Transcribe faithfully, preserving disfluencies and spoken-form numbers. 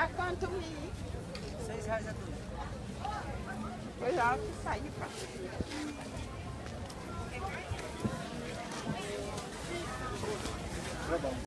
Tá quanto milho? Seis reais a tudo. Foi lá que saiu pra... Tá bom.